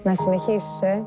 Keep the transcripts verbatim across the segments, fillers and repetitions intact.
Να συνεχίσεις, ε.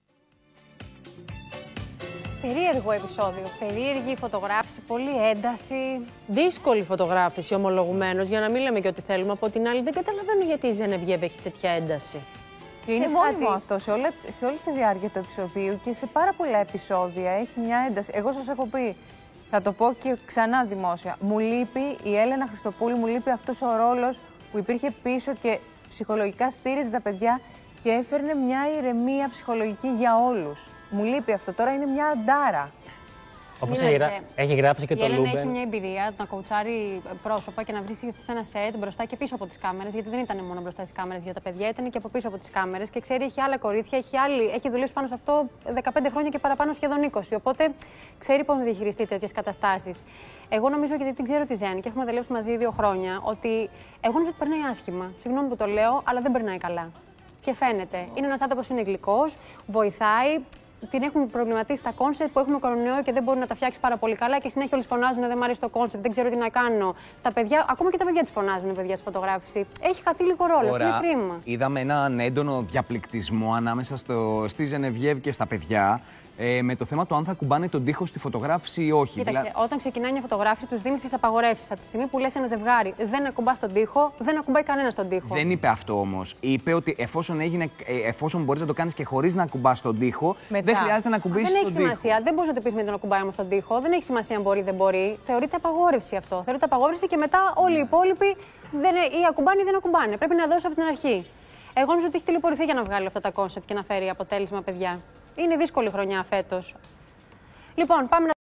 Περίεργο επεισόδιο. Περίεργη φωτογράφηση, πολύ ένταση. Δύσκολη φωτογράφηση, ομολογουμένως, για να μην λέμε και ό,τι θέλουμε. Από την άλλη, δεν καταλαβαίνω γιατί η Ζενεβιέβ έχει τέτοια ένταση. Και είναι μόνιμο αυτό σε, όλα, σε όλη τη διάρκεια του επεισοδίου και σε πάρα πολλά επεισόδια έχει μια ένταση. Εγώ σας έχω πει, θα το πω και ξανά δημόσια, μου λείπει η Έλενα Χριστοπούλου, μου λείπει αυτός ο ρόλος που υπήρχε πίσω και ψυχολογικά στήριζε τα παιδιά και έφερνε μια ηρεμία ψυχολογική για όλους. Μου λείπει αυτό. Τώρα είναι μια αντάρα. Όπως έχει, γρα... έχει γράψει και η το Λούμπεν. Η Έλενα έχει μια εμπειρία να κοουτσάρει πρόσωπα και να βρει σε ένα σετ μπροστά και πίσω από τις κάμερες. Γιατί δεν ήταν μόνο μπροστά στις κάμερες για τα παιδιά, ήταν και από πίσω από τις κάμερες. Και ξέρει, έχει άλλα κορίτσια, έχει, άλλη... έχει δουλέψει πάνω σε αυτό δεκαπέντε χρόνια και παραπάνω, σχεδόν είκοσι. Οπότε ξέρει πώς να διαχειριστεί τέτοιες καταστάσεις. Εγώ νομίζω, γιατί την ξέρω τη Ζένη και έχουμε δουλέψει μαζί δύο χρόνια, ότι εγώ νομίζω ότι περνάει άσχημα. Συγγνώμη που το λέω, αλλά δεν περνάει καλά. Και φαίνεται. Είναι ένας άνθρωπος που είναι γλυκός, βοηθάει. Την έχουν προβληματίσει τα κόνσεπτ που έχουμε κορονοϊό και δεν μπορεί να τα φτιάξει πάρα πολύ καλά και συνέχεια όλοι φωνάζουν: δεν μου αρέσει το κόνσεπτ, δεν ξέρω τι να κάνω. Τα παιδιά, ακόμα και τα παιδιά τη φωνάζουν, παιδιά, στη φωτογράφηση. Έχει χαθεί λίγο ρόλο. Είναι κρίμα. Είδαμε έναν έντονο διαπληκτισμό ανάμεσα στο, στη Ζενεβιέβ και στα παιδιά. Ε, με το θέμα του αν θα κουμπάνε τον τοίχο στη φωτογράφηση ή όχι. Κοίταξε, Δηλα... όταν ξεκινάει μια φωτογράφηση, του δίνει τις απαγορεύσεις. Από τη στιγμή που λες ένα ζευγάρι δεν ακουμπά τον τοίχο, δεν ακουμπάει κανένα τον τοίχο. Δεν είπε αυτό όμως. Είπε ότι εφόσον, έγινε, εφόσον μπορείς να το κάνεις και χωρίς να ακουμπάς τον τοίχο, μετά δεν χρειάζεται να ακουμπήσεις τον τοίχο. Δεν έχει σημασία. Δεν μπορείς να το πεις με τον ακουμπάει όμως τον τοίχο. Δεν έχει σημασία αν μπορεί ή δεν μπορεί. Θεωρείται απαγόρευση αυτό. Θεωρείται απαγόρευση και μετά όλοι οι υπόλοιποι δεν, ή ακουμπάνε ή δεν ακουμπάνε. Πρέπει να δώσει από την αρχή. Εγώ νομίζω ότι έχει τηλεπορηθεί για να βγάλει αυτά τα κόνσεπτ και να φέρει αποτέλεσμα παιδιά. Είναι δύσκολη χρονιά φέτος. Λοιπόν, πάμε να